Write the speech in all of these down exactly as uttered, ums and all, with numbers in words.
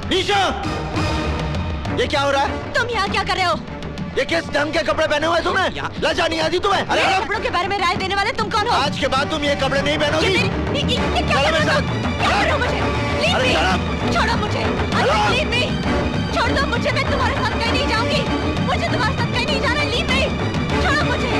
निशा, ये क्या हो रहा है? तुम यहाँ क्या कर रहे हो? ये किस ढंग के कपड़े पहने हुए तुमने? लज्जा नहीं आती तुम्हें? अरे कपड़ों के बारे में राय देने वाले तुम कौन हो? आज के बाद तुम ये कपड़े नहीं पहनोगी। ये, ये, ये, ये क्या कर रहे हो? क्या कर रहे हो मुझे? अरे छोड़ो मुझे। Leave me. छोड़ दो मुझे, मैं तुम्हारे साथ कहीं नहीं जाऊंगी। मुझे तुम्हारे साथ कहीं नहीं जाना। Leave me. छोड़ो मुझे।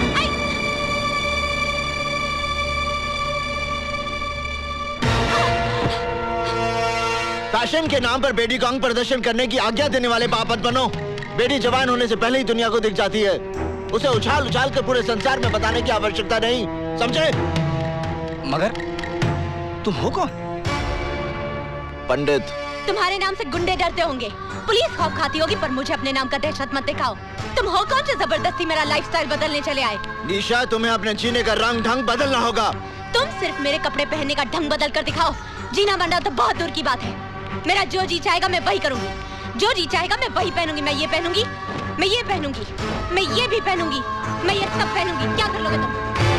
फैशन के नाम पर बेटी को अंग प्रदर्शन करने की आज्ञा देने वाले पाप मत बनो। बेटी जवान होने से पहले ही दुनिया को दिख जाती है। उसे उछाल उछाल कर पूरे संसार में बताने की आवश्यकता नहीं, समझे? मगर तुम हो कौन? पंडित। तुम्हारे नाम से गुंडे डरते होंगे, पुलिस खौफ खाती होगी, पर मुझे अपने नाम का दहशत मत दिखाओ। तुम हो कौन जो जबरदस्ती मेरा लाइफस्टाइल बदलने चले आए? निशा, तुम्हें अपने जीने का रंग ढंग बदलना होगा। तुम सिर्फ मेरे कपड़े पहनने का ढंग बदल कर दिखाओ। जीना बनना तो बहुत दूर की बात है। मेरा जो जी चाहेगा मैं वही करूंगी, जो जी चाहेगा मैं वही पहनूंगी। मैं ये पहनूंगी, मैं ये पहनूंगी, मैं ये भी पहनूंगी, मैं ये सब पहनूंगी। क्या कर लोगे तुम?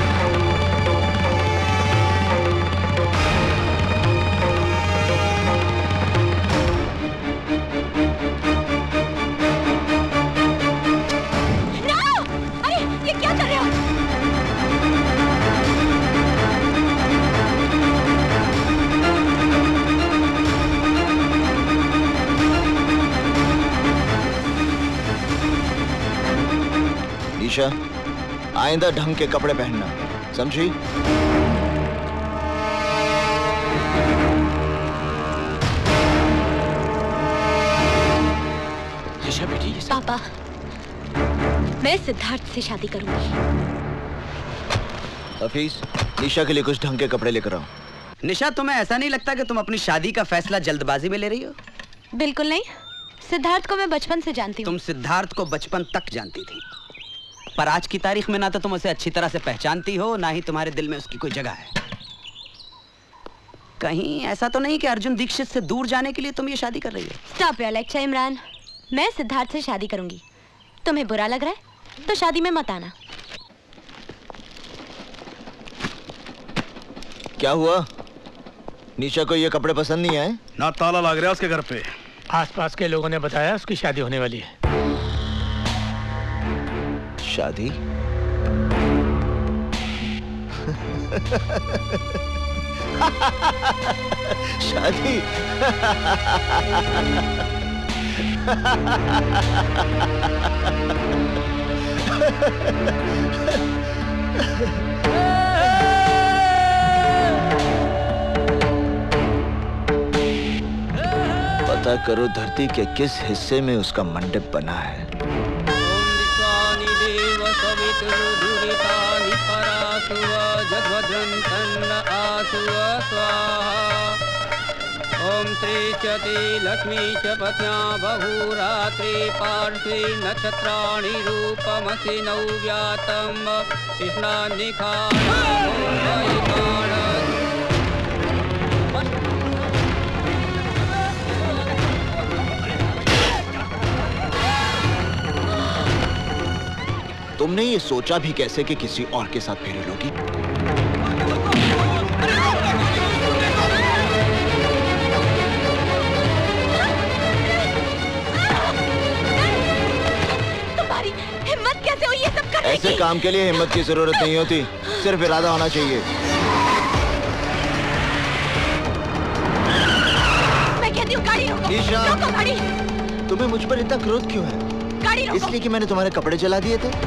नो! अरे ये क्या कर रहे हो? निशा, आइंदा ढंग के कपड़े पहनना, समझी? निशा बेटी, ये पापा, मैं सिद्धार्थ से शादी करूंगी। हफीज, निशा के लिए कुछ ढंग के कपड़े लेकर आओ। निशा, तुम्हें ऐसा नहीं लगता कि तुम अपनी शादी का फैसला जल्दबाजी में ले रही हो? बिल्कुल नहीं। सिद्धार्थ को मैं बचपन से जानती हूँ। तुम सिद्धार्थ को बचपन तक जानती थी, पर आज की तारीख में ना तो तुम उसे अच्छी तरह से पहचानती हो, ना ही तुम्हारे दिल में उसकी कोई जगह है। कहीं ऐसा तो नहीं कि अर्जुन दीक्षित से दूर जाने के लिए तुम ये शादी कर रही हो? Stop your lecture Imran. मैं सिद्धार्थ से शादी करूंगी। तुम्हें बुरा लग रहा है तो शादी में मत आना। क्या हुआ? निशा को ये कपड़े पसंद नहीं आए? ना ताला लग रहा है उसके घर पे। आसपास के लोगों ने बताया उसकी शादी होने वाली है। शादी? शादी? पता करो धरती के किस हिस्से में उसका मंडप बना है। ओम श्री चति लक्ष्मी च पत्न्या बहुरात्रि पार्श्वी नक्षत्राणि रूपमसि नव्यातम कृष्णानिखान। तुमने ये सोचा भी कैसे कि किसी और के साथ फेरे लोगी? तुम्हारी हिम्मत कैसे हुई ये सब करने की? ऐसे काम के लिए हिम्मत की जरूरत नहीं होती, सिर्फ इरादा होना चाहिए। मैं कहती हूँ गाड़ी रोको। रोको गाड़ी। तुम्हें मुझ पर इतना क्रोध क्यों है? गाड़ी रोको। इसलिए कि मैंने तुम्हारे कपड़े जला दिए थे?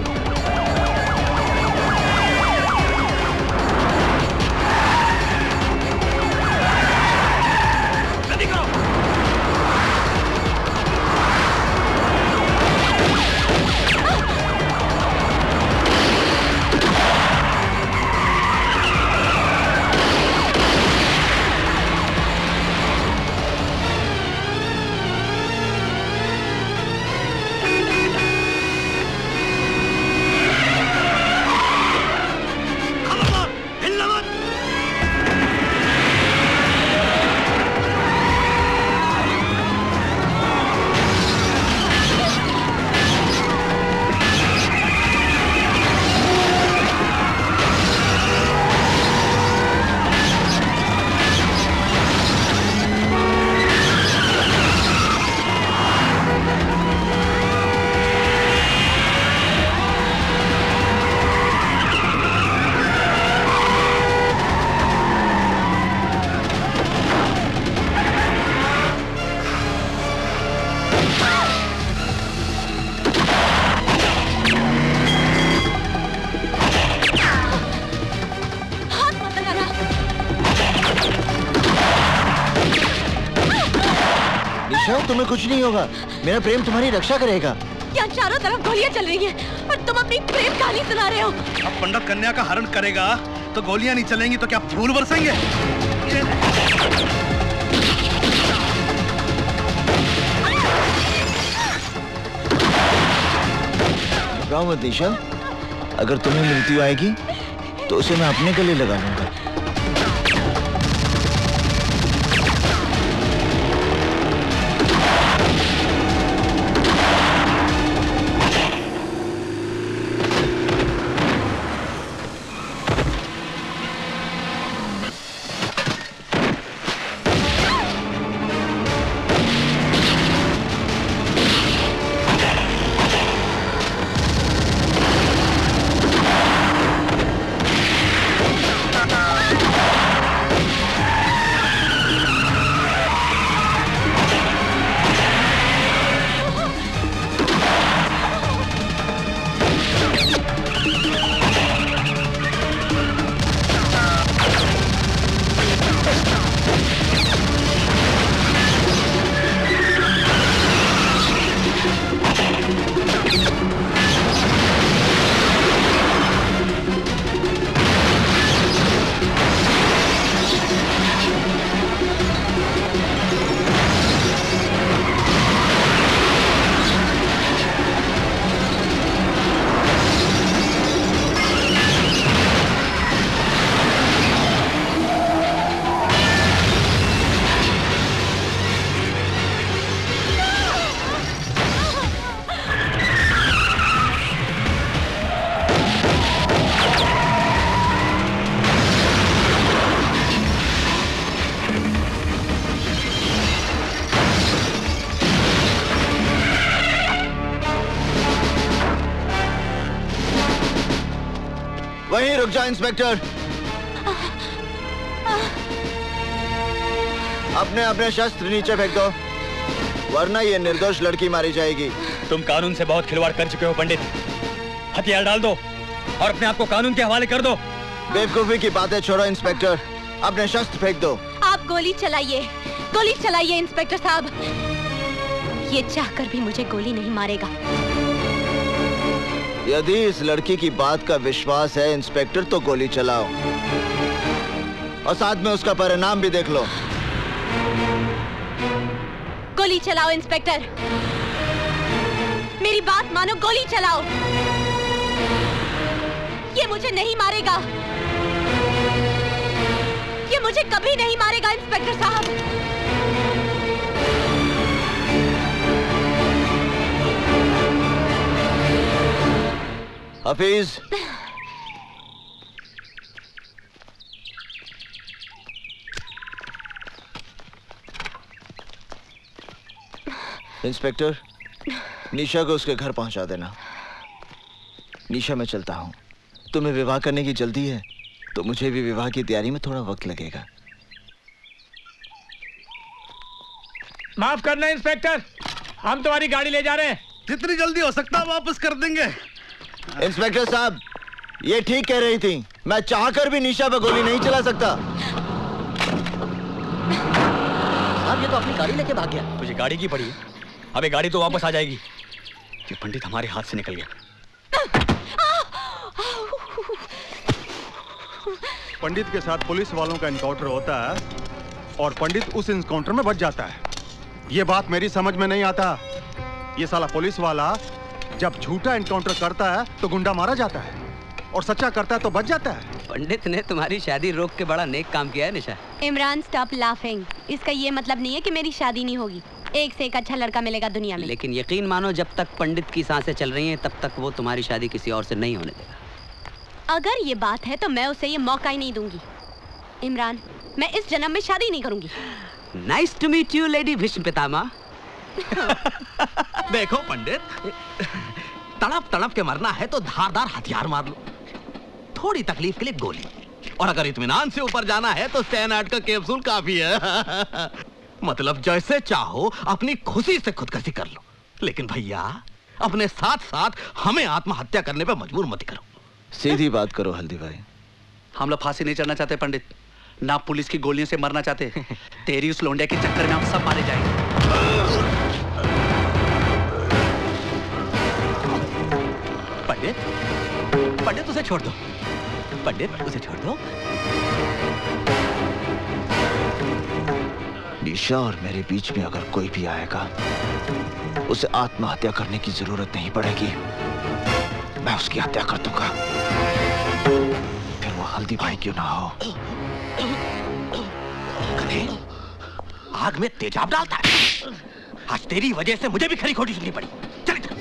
निशा, तुम्हें कुछ नहीं होगा। मेरा प्रेम तुम्हारी रक्षा करेगा। यहाँ चारों तरफ गोलियां चल रही हैं और तुम अपनी प्रेम कहानी सुना रहे हो। अब पंडित कन्या का हरण करेगा तो गोलियां नहीं चलेंगी तो क्या फूल बरसेंगे? घबराओ मत निशा, अगर तुम्हें मृत्यु आएगी तो उसे मैं अपने गले लगा लूंगा। वहीं रुक जाओ इंस्पेक्टर। अपने अपने शस्त्र नीचे फेंक दो, वरना ये निर्दोष लड़की मारी जाएगी। तुम कानून से बहुत खिलवाड़ कर चुके हो पंडित। हथियार डाल दो और अपने आप को कानून के हवाले कर दो। बेवकूफी की बातें छोड़ो इंस्पेक्टर, अपने शस्त्र फेंक दो। आप गोली चलाइए, गोली चलाइए इंस्पेक्टर साहब। ये चाहकर भी मुझे गोली नहीं मारेगा। यदि इस लड़की की बात का विश्वास है इंस्पेक्टर, तो गोली चलाओ और साथ में उसका परिणाम भी देख लो। गोली चलाओ इंस्पेक्टर, मेरी बात मानो, गोली चलाओ। ये मुझे नहीं मारेगा, ये मुझे कभी नहीं मारेगा इंस्पेक्टर साहब। हफीज, इंस्पेक्टर, निशा को उसके घर पहुंचा देना। निशा, मैं चलता हूं। तुम्हें विवाह करने की जल्दी है तो मुझे भी विवाह की तैयारी में थोड़ा वक्त लगेगा। माफ करना इंस्पेक्टर, हम तुम्हारी गाड़ी ले जा रहे हैं। जितनी जल्दी हो सकता वापस कर देंगे। इंस्पेक्टर साहब, ये ठीक कह रही थी, मैं चाहकर भी निशा पर गोली नहीं चला सकता। साहब, ये तो अपनी गाड़ी लेके भाग गया। तुझे गाड़ी की पड़ी है? अबे गाड़ी तो वापस आ जाएगी। ये पंडित हमारे हाथ से निकल गया। पंडित के साथ पुलिस वालों का एनकाउंटर होता है और पंडित उस एनकाउंटर में बच जाता है। ये बात मेरी समझ में नहीं आता। ये साला पुलिस वाला जब झूठा एनकाउंटर करता है तो गुंडा मारा जाता है और सच्चा करता है तो बच जाता है। पंडित ने तुम्हारी शादी रोक के बड़ा नेक काम किया है निशा। Imran, stop laughing. इसका ये मतलब नहीं है कि मेरी शादी नहीं होगी। एक से एक अच्छा लड़का मिलेगा दुनिया में। लेकिन यकीन मानो, जब तक पंडित की सांसें चल रही हैं तब तक वो तुम्हारी शादी किसी और से नहीं होने देगा। अगर ये बात है तो मैं उसे ये मौका ही नहीं दूंगी। इमरान, मैं इस जन्म में शादी नहीं करूंगी। Nice to meet you lady Bhishma Pitamah. देखो पंडित, तड़प तड़प के मरना है तो धारदार हथियार मार लो, थोड़ी तकलीफ के लिए गोली, और अगर इत्मीनान से ऊपर जाना है तो सैनाट का कैप्सूल काफी है। मतलब जैसे चाहो अपनी खुशी से खुदकुशी कर लो, लेकिन भैया अपने साथ साथ हमें आत्महत्या करने पे मजबूर मत करो। सीधी बात करो हल्दी भाई। हम लोग फांसी नहीं चढ़ना चाहते पंडित, ना पुलिस की गोलियों से मरना चाहते। तेरी उस लोंडिया के चक्कर में हम सब मारे जाएंगे। पंडित पंडित उसे छोड़ दो, पंडित उसे छोड़ दो। निशा और मेरे बीच में अगर कोई भी आएगा, उसे आत्महत्या करने की जरूरत नहीं पड़ेगी, मैं उसकी हत्या कर दूंगा, फिर वो हल्दी भाई क्यों ना हो। आग में तेजाब डालता है। आज तेरी वजह से मुझे भी खरी खोटी सुननी पड़ी। चल इधर।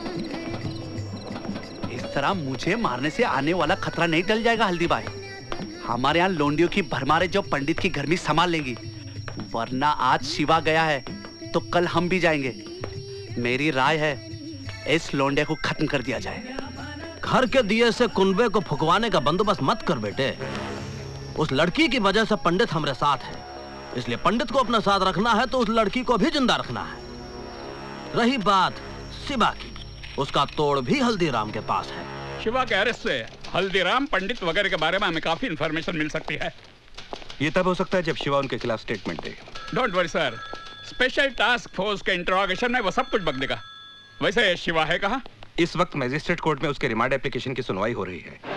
इस तरह मुझे मारने से आने वाला खतरा नहीं टल जाएगा हल्दी भाई। हमारे यहाँ लोंडियों की भरमारे जो पंडित की घर में संभाल लेंगी, वरना आज शिवा गया है तो कल हम भी जाएंगे। मेरी राय है इस लोंडे को खत्म कर दिया जाए। घर के दिए से कुनबे को फुकवाने का बंदोबस्त मत कर बेटे। उस लड़की की वजह से पंडित हमारे साथ है, इसलिए पंडित को अपना साथ रखना है तो उस लड़की को भी जिंदा रखना है। रही बात शिवा की, उसका तोड़ भी हल्दीराम के पास है। शिवा के अरेस्ट से हल्दीराम, पंडित वगैरह के बारे में हमें काफी इंफॉर्मेशन मिल सकती है। ये तब हो सकता है जब शिवा उनके खिलाफ स्टेटमेंट दे। Don't worry sir, special task force के इंट्रोगेशन में वो सब कुछ बक देगा। वैसे शिवा है कहाँ? इस वक्त मैजिस्ट्रेट कोर्ट में उसके रिमांड एप्लीकेशन की सुनवाई हो रही है।